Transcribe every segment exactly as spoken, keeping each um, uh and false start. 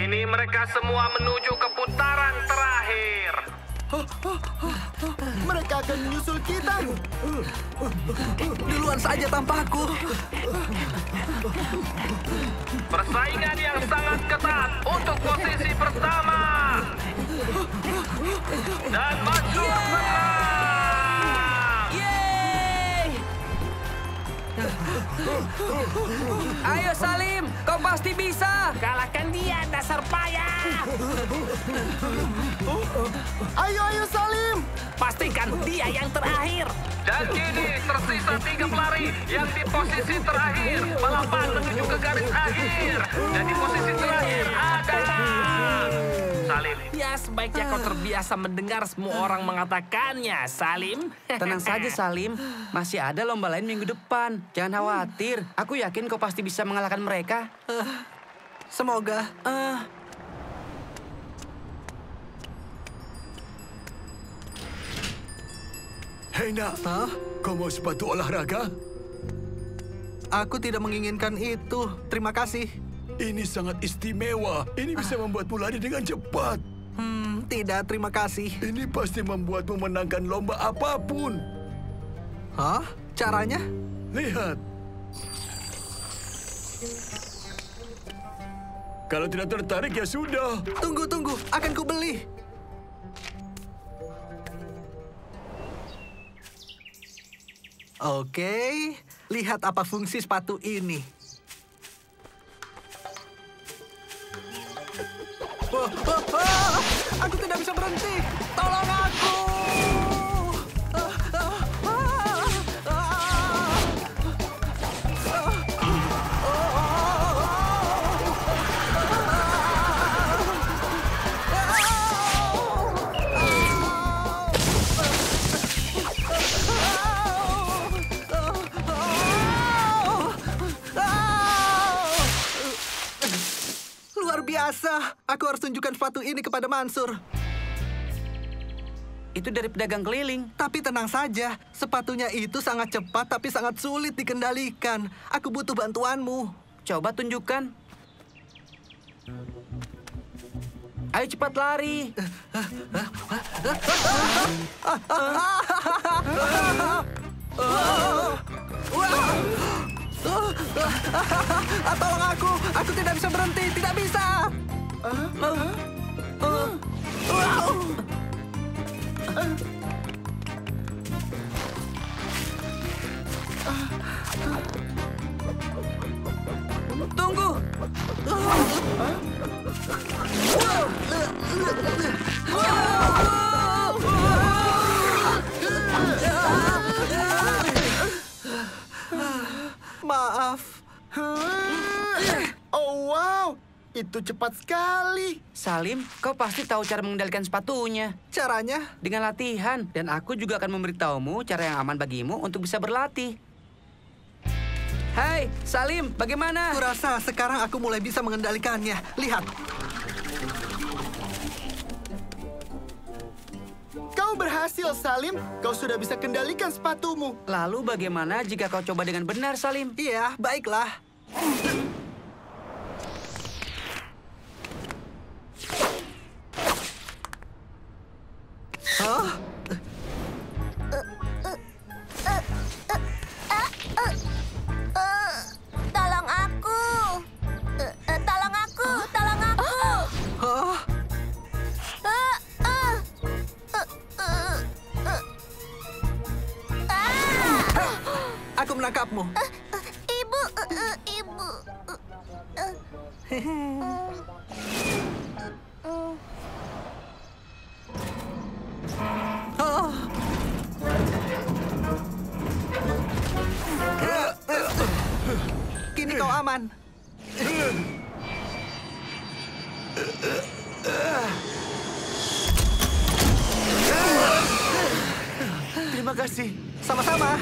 Kini mereka semua menuju ke putaran terakhir. Mereka akan menyusul kita. Duluan saja tanpaku. Persaingan yang sangat ketat untuk posisi pertama. Dan Mansur menang. Yeay! Ayo Salim, kau pasti bisa. Kalahkan dia, dasar payah. Ayo, ayo Salim. Pastikan dia yang terakhir. Dan kini tersisa tiga pelari yang di posisi terakhir. Balapan menuju ke garis akhir. Dan di posisi terakhir ada Salim. Ya, sebaiknya kau terbiasa mendengar semua orang mengatakannya, Salim. Tenang saja Salim, masih ada lomba lain minggu depan. Jangan khawatir, aku yakin kau pasti bisa mengalahkan mereka. Uh, semoga. Uh, Hei nak, Hah? kau mau sepatu olahraga? Aku tidak menginginkan itu. Terima kasih. Ini sangat istimewa. Ini bisa membuatmu lari dengan cepat. Hmm, tidak, terima kasih. Ini pasti membuatmu menangkan lomba apapun. Hah? Caranya? Lihat. Kalau tidak tertarik ya sudah. Tunggu, tunggu. Akan ku beli. Oke, lihat apa fungsi sepatu ini. Oh, oh, oh, aku tidak bisa berhenti. Tolong aku. Ah, ah, ah, ah. Luar biasa. Aku harus tunjukkan sepatu ini kepada Mansur. itu dari pedagang keliling. Tapi tenang saja, sepatunya itu sangat cepat tapi sangat sulit dikendalikan. Aku butuh bantuanmu. Coba tunjukkan. Ayo cepat lari. Tolong aku, aku tidak bisa berhenti, tidak bisa. Tunggu. Maaf. Oh wow, itu cepat sekali. Salim, kau pasti tahu cara mengendalikan sepatunya. Caranya? Dengan latihan. Dan aku juga akan memberitahumu cara yang aman bagimu untuk bisa berlatih. Hai, Salim, bagaimana? Kurasa sekarang aku mulai bisa mengendalikannya. Lihat. Kau berhasil, Salim. Kau sudah bisa kendalikan sepatumu. Lalu bagaimana jika kau coba dengan benar, Salim? Iya, baiklah. Hah? Tolong aku. Eh, eh, Tolong aku. Tolong aku. Hah? Eh, eh. Eh, eh, eh. Ah! Aku menangkapmu. Eh, eh, Ibu, eh, eh, ibu. Eh, eh, eh. Hah? Kini kau aman. Terima kasih. Sama-sama.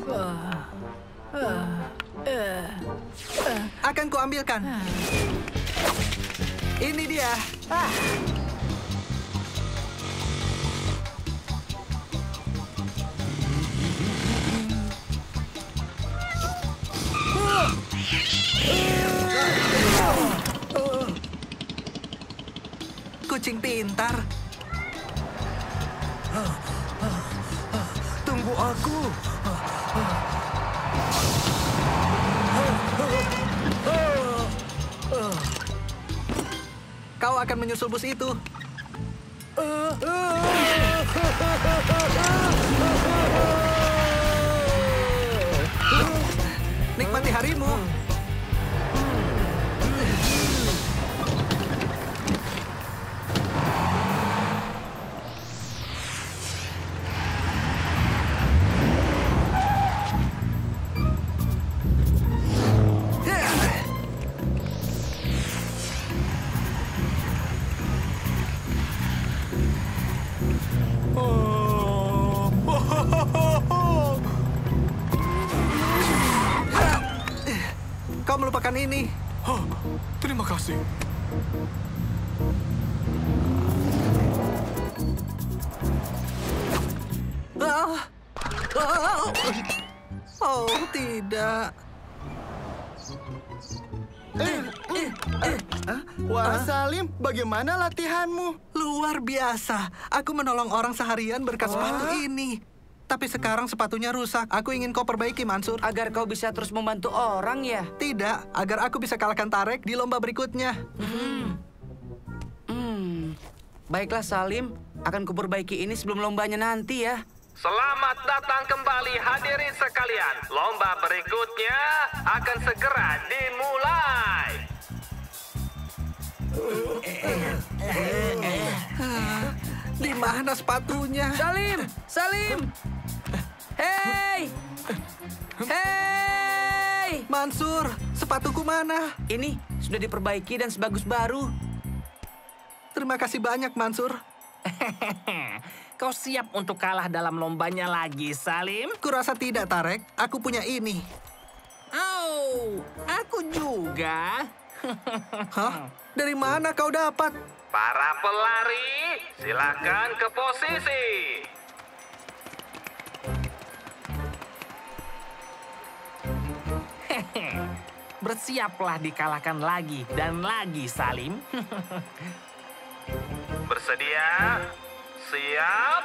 Akan kuambilkan. Ini dia. Ah. Kucing pintar. Tunggu aku. Kau akan menyusul bus itu. Nikmati harimu. Kau melupakan ini. Hah, terima kasih. Ah. Ah. Oh, tidak. Wah, Salim, bagaimana latihanmu? Luar biasa. Aku menolong orang seharian berkat sepatu ini. Tapi sekarang sepatunya rusak. Aku ingin kau perbaiki, Mansur. Agar kau bisa terus membantu orang ya? Tidak, agar aku bisa kalahkan Tarek di lomba berikutnya. Hmm. Baiklah Salim, akan kuperbaiki ini sebelum lombanya nanti ya. Selamat datang kembali hadirin sekalian. Lomba berikutnya akan segera dimulai. Di mana sepatunya? Salim, Salim. Hei. Hei. Mansur, sepatuku mana? Ini sudah diperbaiki dan sebagus baru. Terima kasih banyak, Mansur. Kau siap untuk kalah dalam lombanya lagi, Salim? Kurasa tidak, Tarek. Aku punya ini. Oh, aku juga. Hah? Dari mana kau dapat? Para pelari, silakan ke posisi. Bersiaplah dikalahkan lagi dan lagi, Salim. Bersedia? Siap?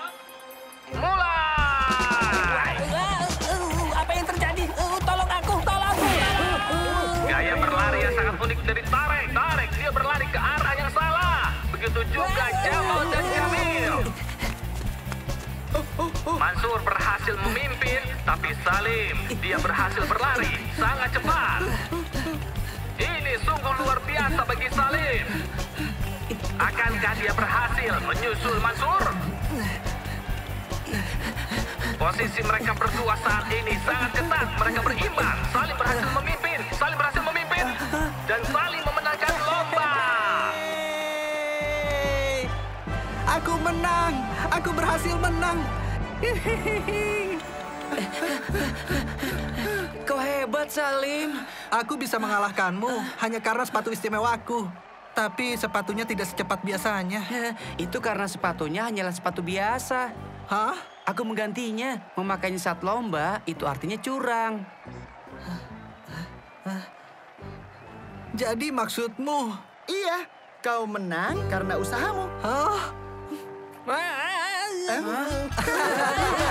Mulai! Apa yang terjadi? Tolong aku, tolong! Gaya berlari yang sangat unik dari Tarek. Tarek, dia berlari ke arah yang salah. Begitu juga Jamal dan Jamil. Mansur berhasil memimpin, tapi Salim, dia berhasil berlari sangat cepat. Ini sungguh luar biasa bagi Salim. Akankah dia berhasil menyusul Mansur? Posisi mereka berdua saat ini sangat ketat. Mereka berimbang. Salim berhasil memimpin. Salim berhasil memimpin. Dan Salim memenangkan lomba. Yeay! Aku menang. Aku berhasil menang. Kau hebat, Salim. Aku bisa mengalahkanmu hanya karena sepatu istimewaku. Tapi sepatunya tidak secepat biasanya. Itu karena sepatunya hanyalah sepatu biasa. Hah? Aku menggantinya. Memakainya saat lomba, itu artinya curang. Jadi maksudmu? Iya, kau menang karena usahamu. Hah? Ah,